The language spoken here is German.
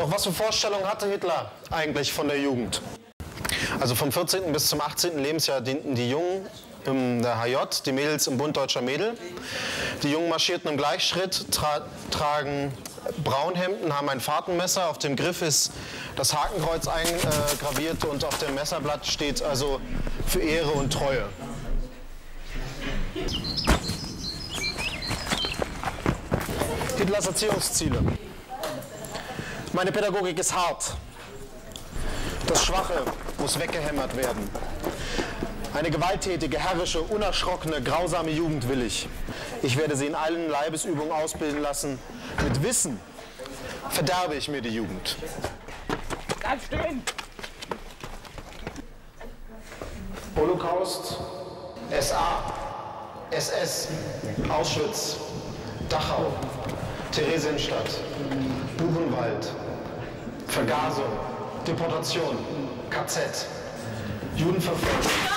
Doch was für Vorstellungen hatte Hitler eigentlich von der Jugend? Also vom 14. bis zum 18. Lebensjahr dienten die Jungen in der HJ, die Mädels im Bund Deutscher Mädel. Die Jungen marschierten im Gleichschritt, tragen Braunhemden, haben ein Fahrtenmesser. Auf dem Griff ist das Hakenkreuz eingraviert und auf dem Messerblatt steht also für Ehre und Treue. Hitlers Erziehungsziele. Meine Pädagogik ist hart. Das Schwache muss weggehämmert werden. Eine gewalttätige, herrische, unerschrockene, grausame Jugend will ich. Ich werde sie in allen Leibesübungen ausbilden lassen. Mit Wissen verderbe ich mir die Jugend. Bleib stehen! Holocaust, SA, SS, Auschwitz, Dachau, Theresienstadt, Buchenwald, Vergasung, Deportation, KZ, Judenverfolgung.